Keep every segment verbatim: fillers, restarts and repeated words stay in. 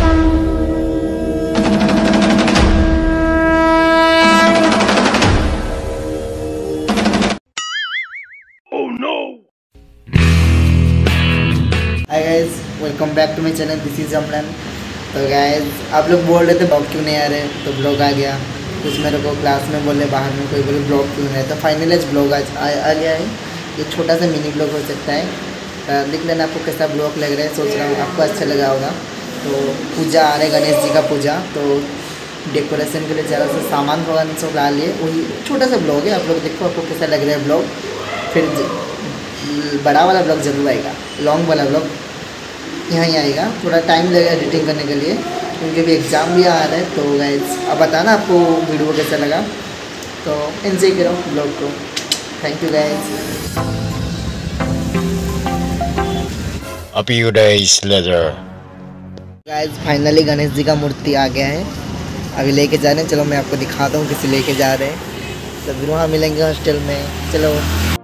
Hi guys, welcome back to my channel, this is Amaran. तो guys, आप लोग बोल रहे थे ब्लॉग क्यों नहीं आ रहे, तो ब्लॉग आ गया। कुछ मेरे को क्लास में बोले, बाहर में कोई बोले ब्लॉग क्यों नहीं है, तो फाइनली आज ब्लॉग आज आ, आ गया है। ये छोटा सा मिनी ब्लॉग हो सकता है, देख लेना आपको कैसा ब्लॉग लग रहा है। सोच रहा हूँ आपको अच्छा लगा होगा। तो पूजा आ रहा है, गणेश जी का पूजा, तो डेकोरेशन के लिए ज़रा सा सामान वामान सब ला लिए। वही छोटा सा ब्लॉग है, आप लोग देखो आपको कैसा लग रहा है ब्लॉग। फिर बड़ा वाला ब्लॉग जरूर आएगा, लॉन्ग वाला ब्लॉग यहाँ ही आएगा। थोड़ा टाइम लगेगा एडिटिंग करने के लिए, क्योंकि अभी एग्ज़ाम भी आ रहा है। तो गाइस, अब बताना आपको वीडियो कैसा लगा, तो एंजॉय करो ब्लॉग को। Thank you guys. A few days later. Guys, finally Ganesh ji का मूर्ति आ गया है। अभी लेके जा रहे हैं, चलो मैं आपको दिखाता हूँ किसे लेके जा रहे हैं। सब वहाँ मिलेंगे हॉस्टल में, चलो।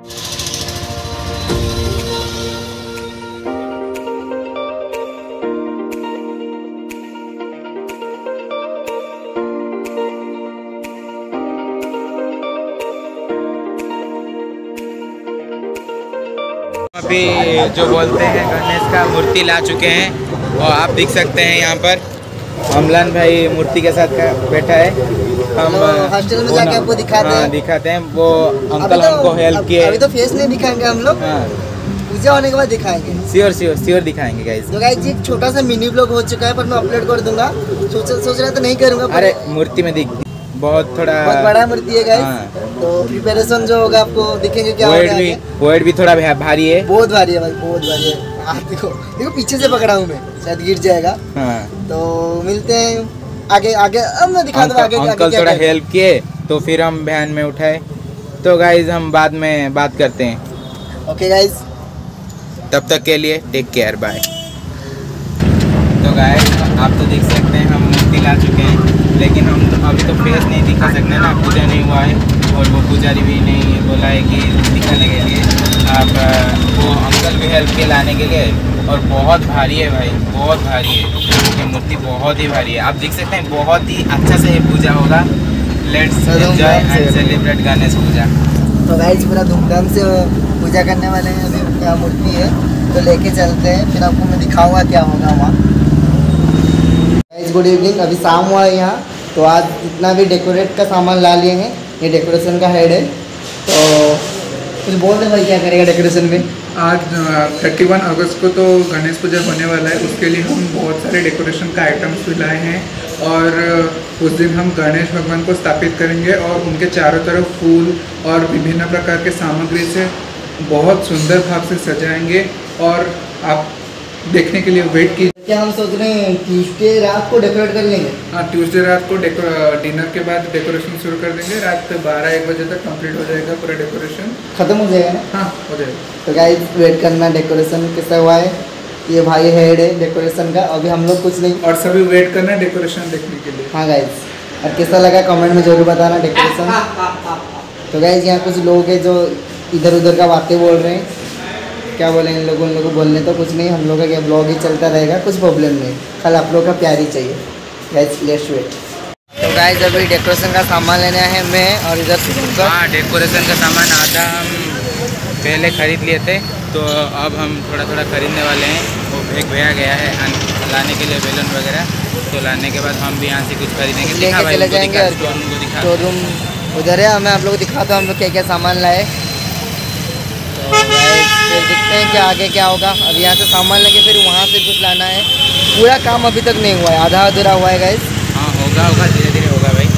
अभी जो बोलते हैं गणेश का मूर्ति ला चुके हैं, और आप देख सकते हैं यहाँ पर अमलान भाई मूर्ति के साथ बैठा है। हम हॉस्टल में जाके आपको दिखाते हैं। हाँ, दिखाते हैं। वो अंकल हमको हेल्प किए। अभी तो फेस नहीं दिखाएंगे हम लोग, हाँ, पूजा होने के बाद दिखाएंगे। श्योर श्योर श्योर दिखाएंगे गाइस। तो गाइस जी, छोटा सा मिनी ब्लॉग हो चुका है, पर मैं अपलोड कर दूंगा। सोच सोच रहा तो नहीं करूँगा। अरे मूर्ति में दिख बहुत थोड़ा बहुत बड़ा मूर्ति है गाइस। हाँ। तो प्रिपरेशन जो होगा आपको दिखेंगे क्या वेट होगा। भी वेट भी थोड़ा भारी है, बहुत भारी है भाई, बहुत भारी है। हाँ, देखो देखो पीछे से पकड़ा हूँ मैं, शायद गिर जाएगा। हाँ। तो मिलते हैं आगे आगे। अब मैं दिखा दूँ आगे। अंकल थोड़ा हेल्प किए, तो फिर हम वैन में उठाए। तो गाइस, हम बाद में बात करते हैं। ओके गाइस, तब तक के लिए टेक केयर, बाय। तो गाइस, आप तो देख सकते हैं हम मूर्ति ला चुके हैं, लेकिन हम तो अभी तो फेस नहीं दिखा सकते ना, पूजा नहीं हुआ है, और वो पुजारी भी नहीं बोला है कि दिखाने के लिए। आप वो अंकल भी हेल्प के लाने के लिए, और बहुत भारी है भाई, बहुत भारी है ये मूर्ति, बहुत ही भारी है। आप देख सकते हैं, बहुत ही अच्छा से ये पूजा होगा। Let's enjoy and celebrate Ganesh Puja. तो गाइस, पूरा धूमधाम से पूजा करने वाले हैं। अभी क्या मूर्ति है, तो लेके चलते हैं, फिर आपको मैं दिखाऊंगा क्या होगा वहाँ। Guys, good evening. अभी शाम हुआ है यहाँ, तो आज जितना भी डेकोरेट का सामान ला लिए हैं, ये डेकोरेशन का हेड है। तो कुछ बोल दे भाई, क्या करेगा डेकोरेशन में? आज इकतीस अगस्त को तो गणेश पूजा होने वाला है, उसके लिए हम बहुत सारे डेकोरेशन का आइटम्स भी लाए हैं। और उस दिन हम गणेश भगवान को स्थापित करेंगे, और उनके चारों तरफ फूल और विभिन्न प्रकार के सामग्री से बहुत सुंदर भाव से सजाएंगे, और आप देखने के लिए वेट कीजिए। क्या हम सोच रहे हैं ट्यूसडे रात को डेकोरेट कर लेंगे? हाँ, ट्यूसडे रात को डिनर के बाद डेकोरेशन शुरू कर देंगे। रात बारह एक बजे तक कंप्लीट हो जाएगा पूरा डेकोरेशन, खत्म हो जाएगा ना? हाँ, हो जाएगा। तो गाइस, वेट करना डेकोरेशन कैसा हुआ है। ये भाई हेड है डेकोरेशन का, अभी हम लोग कुछ नहीं। और सभी वेट करना डेकोरेशन देखने के लिए। हाँ गाइस, और कैसा लगा कमेंट में जरूर बताना डेकोरेशन। तो गाइस, यहाँ कुछ लोग हैं जो इधर उधर का बातें बोल रहे हैं। क्या बोलें इन लोगों लोगों को बोलने तो कुछ नहीं, हम लोग का क्या ब्लॉग ही चलता रहेगा, कुछ प्रॉब्लम नहीं। कल आप लोग का प्यार ही चाहिए गाइस। Let's wait. तो गाइस, अभी डेकोरेशन का सामान लेने आए हैं मैं और इधर से। हाँ, डेकोरेशन का सामान आधा हम पहले खरीद लिए थे, तो अब हम थोड़ा थोड़ा खरीदने वाले हैं। वो एक भैया गया है लाने के लिए बैलून वगैरह, तो लाने के बाद हम भी यहाँ से कुछ खरीदेंगे, लेके चले जाएंगे। शोरूम उधर है, मैं आप लोग को दिखाता हूँ हम लोग क्या क्या सामान लाए। तो गाइस, फिर देखते हैं कि आगे क्या होगा। अब यहाँ से सामान लेके फिर वहाँ से कुछ लाना है। पूरा काम अभी तक नहीं हुआ है, आधा अधूरा हुआ है गाइस। हाँ, होगा होगा धीरे धीरे होगा भाई।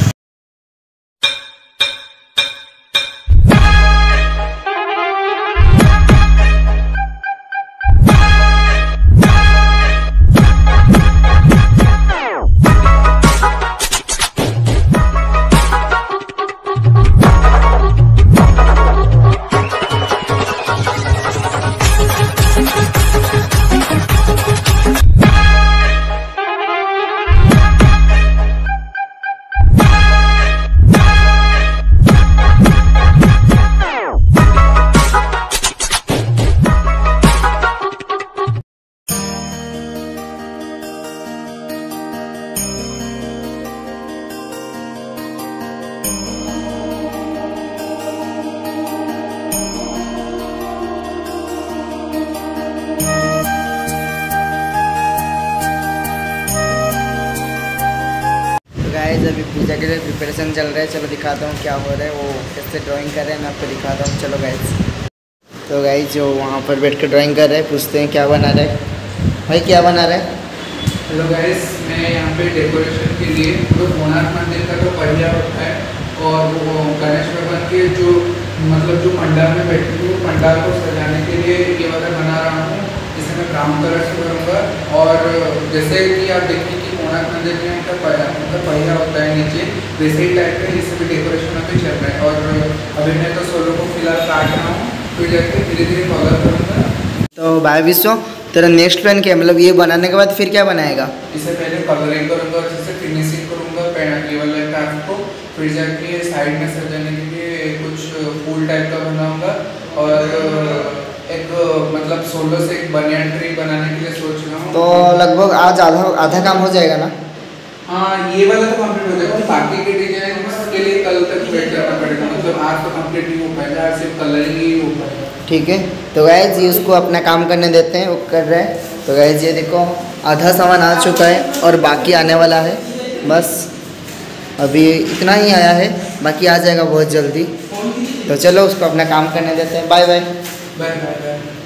गाइस अभी पूजा के लिए प्रिपरेशन चल रहा है। चलो दिखाता हूँ क्या हो रहा है, वो कैसे ड्राइंग कर रहे हैं मैं आपको दिखाता हूँ। चलो गाइस, तो गाइस जो वहाँ पर बैठ कर ड्राइंग कर रहे हैं, पूछते हैं क्या बना रहे हैं भाई, क्या बना रहे हैं? हेलो गाइस, मैं यहाँ पे डेकोरेशन के लिए जो कोणार्क मंदिर का जो पहिया होता है और वो गणेश भगवान के जो मतलब जो पंडाल में बैठे हुए पंडाल को सजाने के लिए ये वाला बना रहा हूँ, जिसे मैं ब्राउन कलर से करूँगा। और जैसे कि आप देखिए कि कोणार्क मंदिर में उनका पहिया उनका पहिया होता है नीचे, वैसे ही टाइप का इससे भी डेकोरेशन अभी चल रहा है। और अभी मैं तो सोलो को फिलहाल काट रहा हूँ, फिर जाके धीरे धीरे कलर करूँगा। तो भाई विश्व, तेरा नेक्स्ट प्लान क्या है? मतलब ये बनाने के बाद फिर क्या बनाएगा? इससे पहले कलरिंग करूँगा, अच्छे से फिनिशिंग करूँगा ये वाले टाइप को, फिर जाके साइड में सजाने के लिए कुछ फूल टाइप का बनाऊँगा। और एक मतलब सोलो से एक बनियान ट्री बनाने के लिए सोच रहा हूँ। तो लगभग आज आधा आधा काम हो जाएगा ना? हाँ, ये वाला तो कंप्लीट हो जाएगा, बाकी के डिजाइन के लिए कल तक वेट करना पड़ेगा। मतलब आज तो कंप्लीट नहीं हो पाएगा, आज सिर्फ कलरिंग ही हो पाएगा। ठीक है, तो गाइस ये उसको अपना काम करने देते हैं, वो कर रहे हैं। तो गाइस ये देखो आधा सामान आ चुका है और बाकी आने वाला है। बस अभी इतना ही आया है, बाकी आ जाएगा बहुत जल्दी। तो चलो उसको अपना काम करने देते हैं। Bye bye bye bye bye.